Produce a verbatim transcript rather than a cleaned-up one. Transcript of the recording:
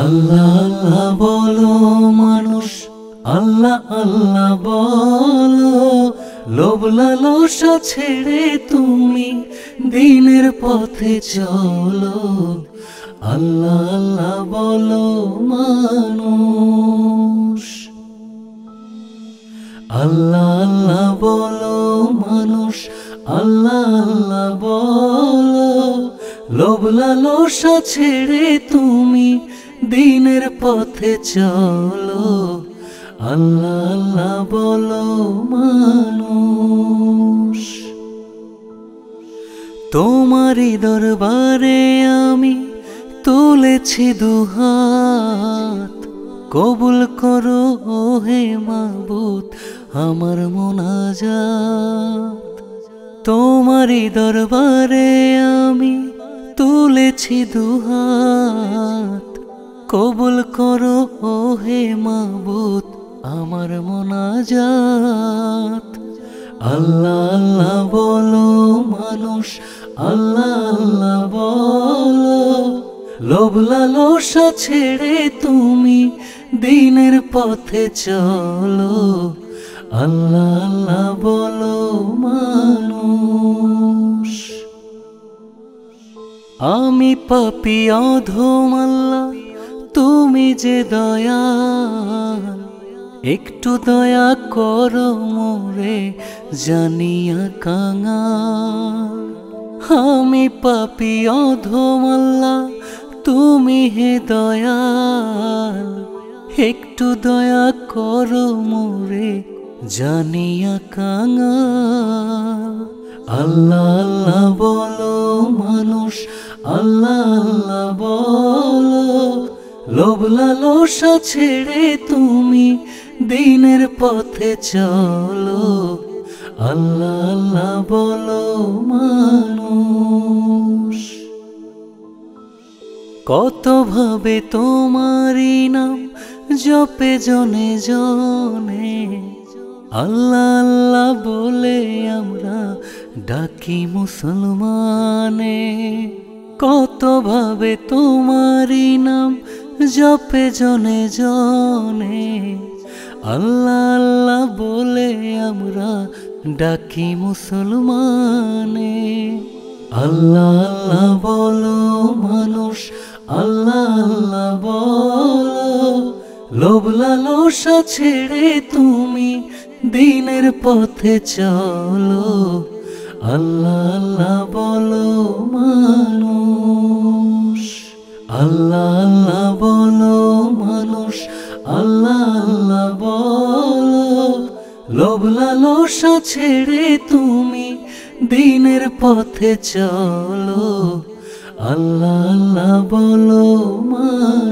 আল্লাহ আল্লাহ বলো মানুষ, আল্লাহ আল্লাহ বলো। লোভ লালসা ছেড়ে তুমি দিনের পথে চলো। আল্লাহ আল্লাহ বলো মানুষ, আল্লাহ আল্লাহ বলো মানুষ, আল্লাহ আল্লাহ বলো। লোভ লালসা ছেড়ে তুমি দিনের পথে চলো। আল্লাহ আল্লাহ বলো মানুষ। তোমারই দরবারে আমি তুলেছি দুহাত, কবুল করো হে মাবুদ আমার মুনাজাত। তোমারই দরবারে আমি তুলেছি দুহাত, কবুল করো হে মাবুদ আমার মুনাজাত। আল্লাহ আল্লাহ বলো মানুষ, আল্লাহ আল্লাহ বলো। লোভ লালসা ছেড়ে তুমি দিনের পথে চলো। আল্লাহ আল্লাহ বলো মানুষ। আমি পাপী অধম আল্লাহ, তুমি যে দয়াল, একটু দয়া করো মোরে জানিয়া কাঙাল। আমি পাপী অধম আল্লাহ, তুমি হে দয়াল, একটু দয়া করো মোরে জানিয়া কাঙাল। আল্লাহ আল্লাহ বলো মানুষ, আল্লাহ আল্লাহ বলো। লোভ লালসা ছেড়ে তুমি দিনের পথে চলো। আল্লাহ আল্লাহ বলো মানুষ। কত ভাবে তোমারই নাম জপে জনে জনে, আল্লাহ আল্লাহ বলে আমরা ডাকি মুসলমানে। কত ভাবে তোমারই নাম জপে জনে জনে, আল্লাহ আল্লাহ বলে আমরা ডাকি মুসলমানে। আল্লাহ আল্লাহ বলো মানুষ, আল্লাহ আল্লাহ বলো। লোভ লালসা ছেড়ে তুমি দিনের পথে চলো। আল্লাহ আল্লাহ বলো মানুষ, আল্লাহ আল্লাহ বলো মানুষ, আল্লাহ আল্লাহ বলো। লোভ লালসা ছেড়ে তুমি দিনের পথে চলো। আল্লাহ আল্লাহ বলো মানুষ।